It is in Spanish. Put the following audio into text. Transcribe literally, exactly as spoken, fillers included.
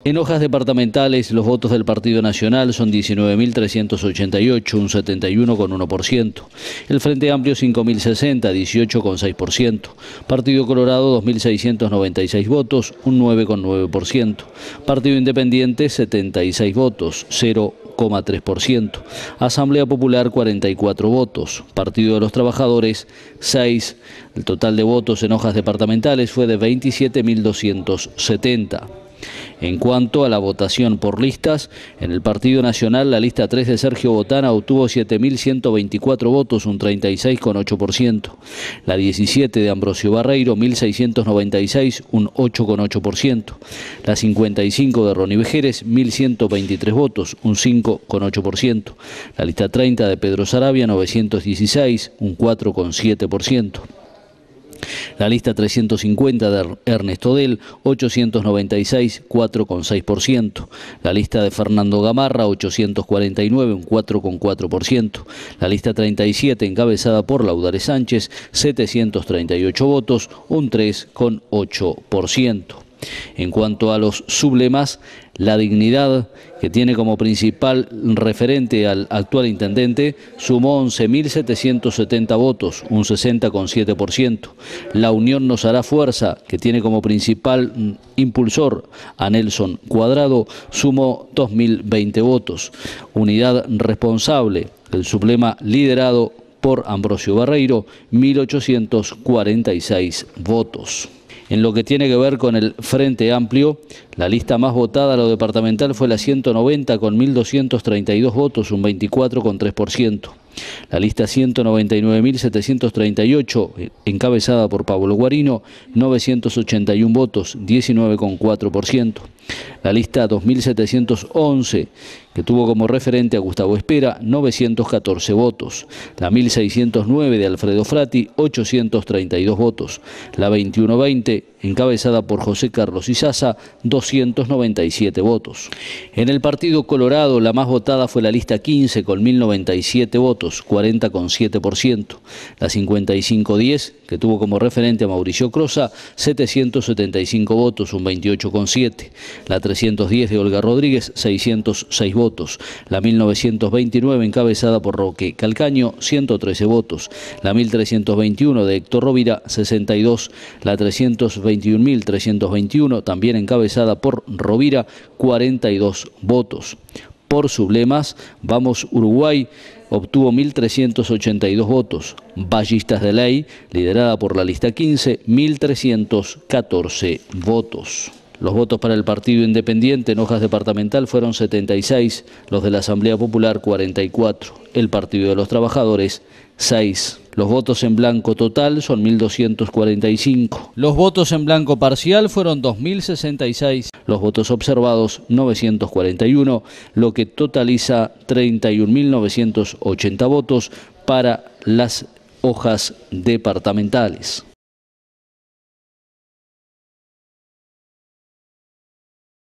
En hojas departamentales, los votos del Partido Nacional son diecinueve mil trescientos ochenta y ocho, un setenta y uno coma uno por ciento. El Frente Amplio cinco mil sesenta, dieciocho coma seis por ciento. Partido Colorado dos mil seiscientos noventa y seis votos, un nueve coma nueve por ciento. Partido Independiente setenta y seis votos, cero coma tres por ciento. Asamblea Popular cuarenta y cuatro votos. Partido de los Trabajadores seis. El total de votos en hojas departamentales fue de veintisiete mil doscientos setenta. En cuanto a la votación por listas, en el Partido Nacional la lista tres de Sergio Botana obtuvo siete mil ciento veinticuatro votos, un treinta y seis coma ocho por ciento. La diecisiete de Ambrosio Barreiro, mil seiscientos noventa y seis, un ocho coma ocho por ciento. La cincuenta y cinco de Ronnie Vejeres, mil ciento veintitrés votos, un cinco coma ocho por ciento. La lista treinta de Pedro Saravia, novecientos dieciséis, un cuatro coma siete por ciento. La lista trescientos cincuenta de Ernesto Del, ochocientos noventa y seis, cuatro coma seis por ciento. La lista de Fernando Gamarra, ochocientos cuarenta y nueve, un cuatro coma cuatro por ciento. La lista treinta y siete, encabezada por Laudares Sánchez, setecientos treinta y ocho votos, un tres coma ocho por ciento. En cuanto a los sublemas, La Dignidad, que tiene como principal referente al actual intendente, sumó once mil setecientos setenta votos, un sesenta coma siete por ciento. La Unión Nos Hará Fuerza, que tiene como principal impulsor a Nelson Cuadrado, sumó dos mil veinte votos. Unidad Responsable, el sublema liderado por Ambrosio Barreiro, mil ochocientos cuarenta y seis votos. En lo que tiene que ver con el Frente Amplio, la lista más votada a lo departamental fue la ciento noventa con mil doscientos treinta y dos votos, un veinticuatro coma tres por ciento. La lista ciento noventa y nueve mil setecientos treinta y ocho, encabezada por Pablo Guarino, novecientos ochenta y uno votos, diecinueve coma cuatro por ciento. La lista dos mil setecientos once, que tuvo como referente a Gustavo Espera, novecientos catorce votos. La mil seiscientos nueve de Alfredo Frati, ochocientos treinta y dos votos. La veintiuno veinte, encabezada por José Carlos Izaza, doscientos noventa y siete votos. En el Partido Colorado, la más votada fue la lista quince con mil noventa y siete votos, cuarenta coma siete por ciento. La cincuenta y cinco diez, que tuvo como referente a Mauricio Crosa, setecientos setenta y cinco votos, un veintiocho coma siete. La trescientos diez de Olga Rodríguez, seiscientos seis votos. La mil novecientos veintinueve, encabezada por Roque Calcaño, ciento trece votos. La mil trescientos veintiuno de Héctor Rovira, sesenta y dos. La trescientos veintiún mil trescientos veintiuno, también encabezada por Rovira, cuarenta y dos votos. Por sublemas, Vamos Uruguay obtuvo mil trescientos ochenta y dos votos. Ballistas de Ley, liderada por la lista quince, mil trescientos catorce votos. Los votos para el Partido Independiente en hojas departamental fueron setenta y seis, los de la Asamblea Popular cuarenta y cuatro, el Partido de los Trabajadores seis. Los votos en blanco total son mil doscientos cuarenta y cinco. Los votos en blanco parcial fueron dos mil sesenta y seis. Los votos observados novecientos cuarenta y uno, lo que totaliza treinta y un mil novecientos ochenta votos para las hojas departamentales.